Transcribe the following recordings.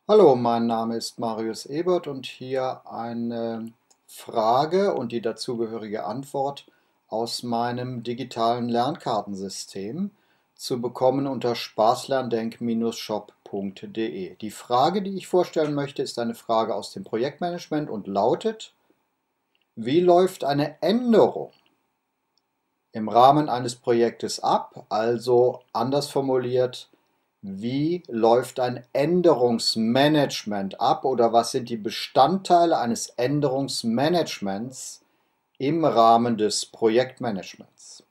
Hallo, mein Name ist Marius Ebert und hier eine Frage und die dazugehörige Antwort aus meinem digitalen Lernkartensystem zu bekommen unter spaßlerndenk-shop.de. Die Frage, die ich vorstellen möchte, ist eine Frage aus dem Projektmanagement und lautet: Wie läuft eine Änderung im Rahmen eines Projektes ab? Also anders formuliert: Wie läuft ein Änderungsmanagement ab oder was sind die Bestandteile eines Änderungsmanagements im Rahmen des Projektmanagements?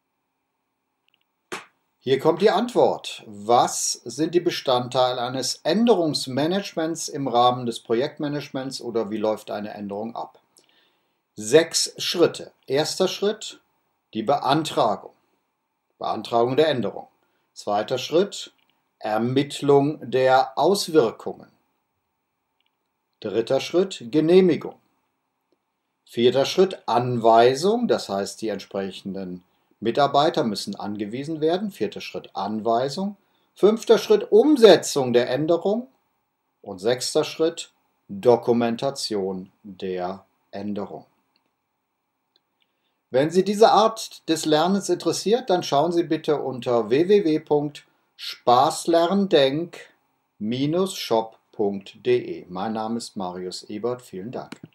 Hier kommt die Antwort. Was sind die Bestandteile eines Änderungsmanagements im Rahmen des Projektmanagements oder wie läuft eine Änderung ab? 6 Schritte. Erster Schritt, die Beantragung. Beantragung der Änderung. Zweiter Schritt, Ermittlung der Auswirkungen. Dritter Schritt, Genehmigung. Vierter Schritt, Anweisung, das heißt, die entsprechenden Mitarbeiter müssen angewiesen werden. Vierter Schritt, Anweisung. Fünfter Schritt, Umsetzung der Änderung. Und sechster Schritt, Dokumentation der Änderung. Wenn Sie diese Art des Lernens interessiert, dann schauen Sie bitte unter www.spaßlerndenk-shop.de. Mein Name ist Marius Ebert. Vielen Dank.